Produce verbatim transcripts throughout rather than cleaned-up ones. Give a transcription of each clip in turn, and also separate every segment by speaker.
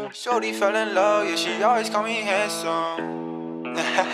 Speaker 1: Shorty fell in love, yeah, she always call me handsome.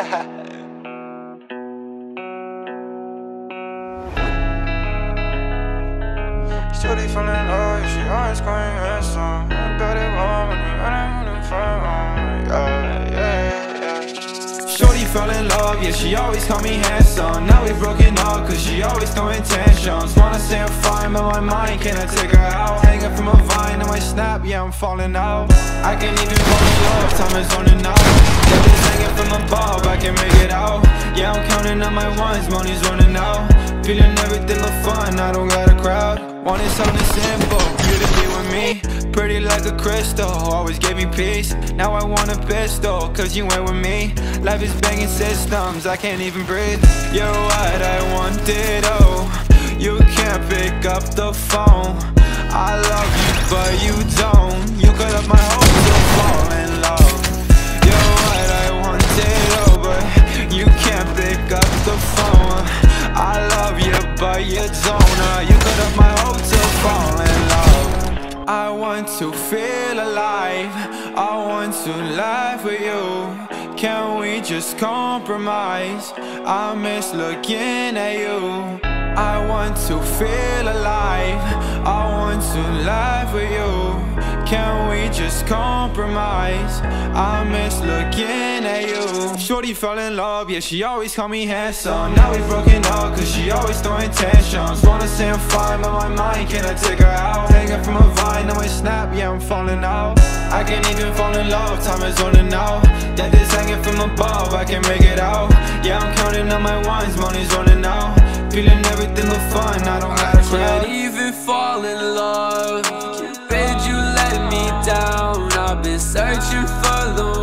Speaker 1: Shorty fell in love, yeah, she always call me handsome. I'm better woman, I'm in front, yeah, yeah, yeah. Shorty fell in love, yeah, she always call me handsome. Now we broken up, cause she always throwing tantrums. Wanna say I'm fine, but my mind cannot take her out. Hanging from a vine on my snap, yeah, I'm falling out. I can't even fall in love, time is running out. Yeah, just hanging from above, I can make it out. Yeah, I'm counting on my ones, money's running out. Feeling everything but fun, I don't got a crowd. Wanted something simple, you to be with me. Pretty like a crystal, always gave me peace. Now I want a pistol, cause you ain't with me. Life is banging systems, I can't even breathe. You're what I wanted, oh. You can't pick up the phone. I love you, but you don't. You could have my hope to fall in love. You're what I wanted, oh, but you can't pick up the phone. I love you, but you don't. uh, You could have my hope to fall in love. I want to feel alive, I want to laugh with you. Can we just compromise? I miss looking at you. I want to feel alive, I want to laugh with you. Can we just compromise? I miss looking at you. Shorty fell in love, yeah, she always call me handsome. Now we broken up, cause she always throwing tantrums. Wanna say I'm fine, but my mind cannot take her out. Hanging from a vine on my snap, yeah, I'm falling out. I can't even fall in love, time is running out. Yeah, this hanging from above, I can make it out. Yeah, I'm counting on my ones, money's running out. Feeling everything but fun, I don't got a crowd.
Speaker 2: Can't even fall in love. Babe, you let me down. I've been searching for the